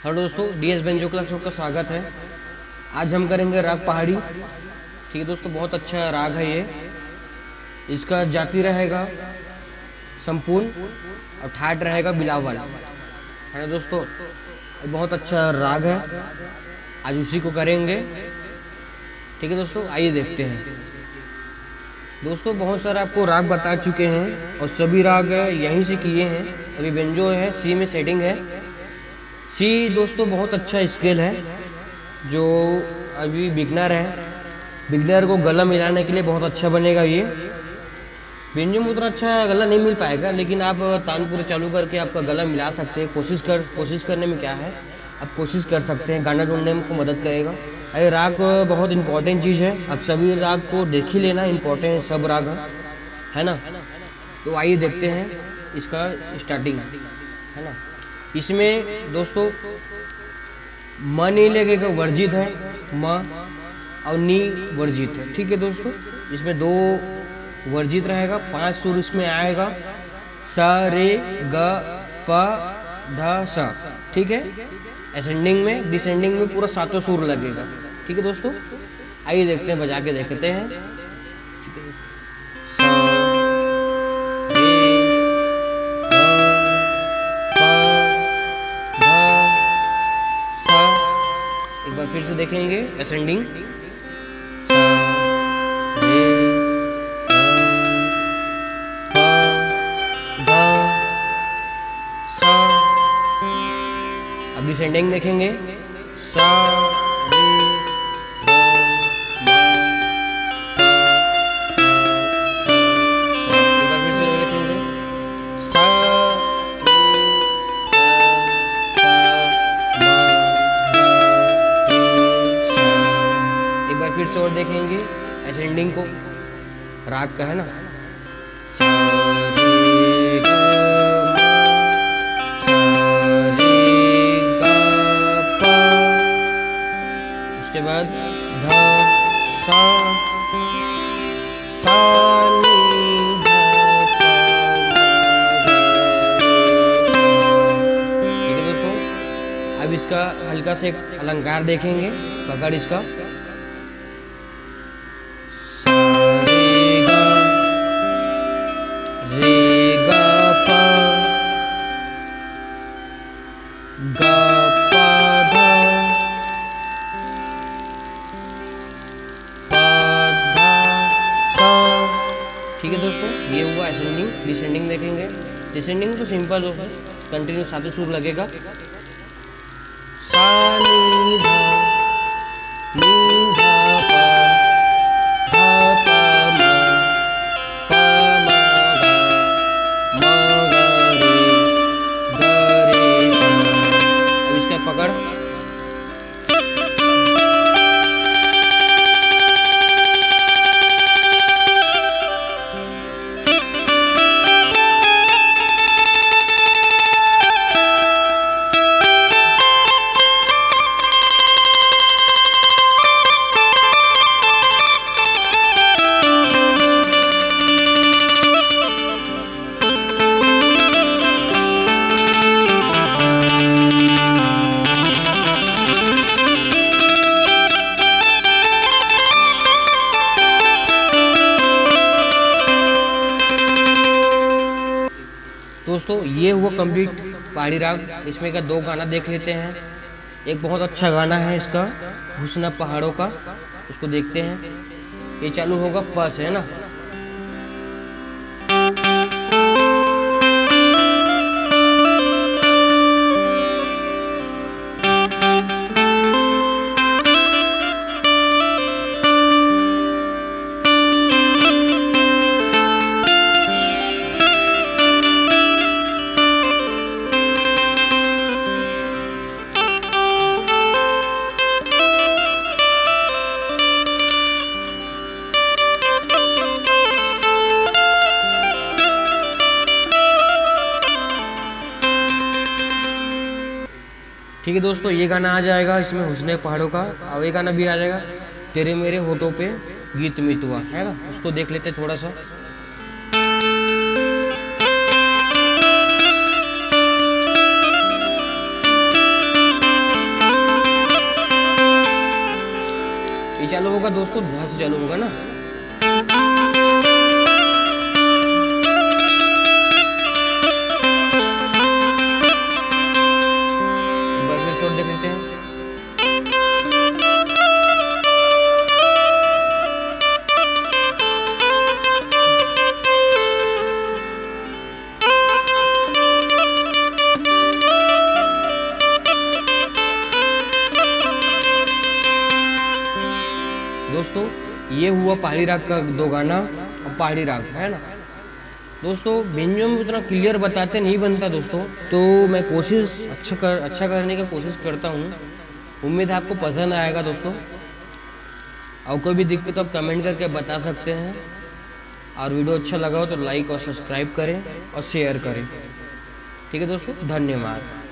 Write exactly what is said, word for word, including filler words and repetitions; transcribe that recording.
Hello दोस्तों, DS banjo class में आपका स्वागत है। आज हम करेंगे राग पहाड़ी। ठीक है दोस्तों, बहुत अच्छा राग है ये। इसका जाति रहेगा संपूर्ण और ठाट रहेगा बिलावल, है ना दोस्तों। बहुत अच्छा राग है, आज उसी को करेंगे। ठीक है दोस्तों, आइए देखते हैं। दोस्तों बहुत सारे आपको राग बता चुके हैं और सभी राग यहीं से किए हैं। अभी बेंजो है, सी में सेटिंग है। सी दोस्तों बहुत अच्छा स्केल है, जो अभी बिगनर है, बिगनर को गला मिलाने के लिए बहुत अच्छा बनेगा ये। बेंजो में उतना अच्छा गला नहीं मिल पाएगा, लेकिन आप तानपुर चालू करके आपका गला मिला सकते हैं। कोशिश कर कोशिश करने में क्या है, आप कोशिश कर सकते हैं, गाना ढूंढने में को मदद करेगा। अरे राग बहुत इंपॉर्टेंट चीज़ है, आप सभी राग को देख ही लेना, इंपॉर्टेंट सब राग है ना। तो आइए देखते हैं इसका स्टार्टिंग, है ना। इसमें दोस्तों म नहीं लगेगा, वर्जित है, म और नी वर्जित है। ठीक है दोस्तों, इसमें दो वर्जित रहेगा, पांच सुर इसमें आएगा, स रे ग प ध स। ठीक है, असेंडिंग में डिसेंडिंग में पूरा सातों सुर लगेगा। ठीक है दोस्तों, आइए देखते हैं, बजा के देखते हैं। एक बार फिर से देखेंगे असेंडिंग। अब डिसेंडिंग देखेंगे, सा रे ग म प। एक बार फिर से देखेंगे, सा रे ग प म ध। एक बार फिर से और देखेंगे असेंडिंग को, राग का है ना। सा रे ग के बाद ध सा सा नी ध प म ग। ठीक है दोस्तों, अब इसका हल्का से एक अलंकार देखेंगे, पकड़ इसका। सा रे ग रे ग प ग प ध ठीक है दोस्तों, ये हुआ असेंडिंग। डिसेंडिंग देखेंगे, डिसेंडिंग तो सिंपल दोस्तों, कंटिन्यू सातों सुर लगेगा। सा नी ध नी ध प ध प म प म ग म ग रे ग रे ग। अब इसका पकड़, दोस्तों ये हुआ कंप्लीट पहाड़ी राग। इसमें का दो गाना देख लेते हैं। एक बहुत अच्छा गाना है इसका, हुस्न पहाड़ों का, उसको देखते हैं। ये चालू होगा प से, है ना। ठीक है दोस्तों, ये गाना आ जाएगा इसमें हुस्ने पहाड़ों का, और ये गाना भी आ जाएगा तेरे मेरे होठों पे गीत मितवा, है ना। उसको देख लेते थोड़ा सा। चालू होगा दोस्तों, ध्यान से चालू होगा ना। एक बार फिर से और देख लेते हैं। दोस्तों ये हुआ पहाड़ी राग का दो गाना और पहाड़ी राग है ना। दोस्तों व्यंजन में उतना क्लियर बताते नहीं बनता दोस्तों, तो मैं कोशिश अच्छा कर अच्छा करने की कोशिश करता हूँ। उम्मीद है आपको पसंद आएगा दोस्तों। और कोई भी दिक्कत तो आप कमेंट करके बता सकते हैं। और वीडियो अच्छा लगा हो तो लाइक और सब्सक्राइब करें और शेयर करें। ठीक है दोस्तों, धन्यवाद।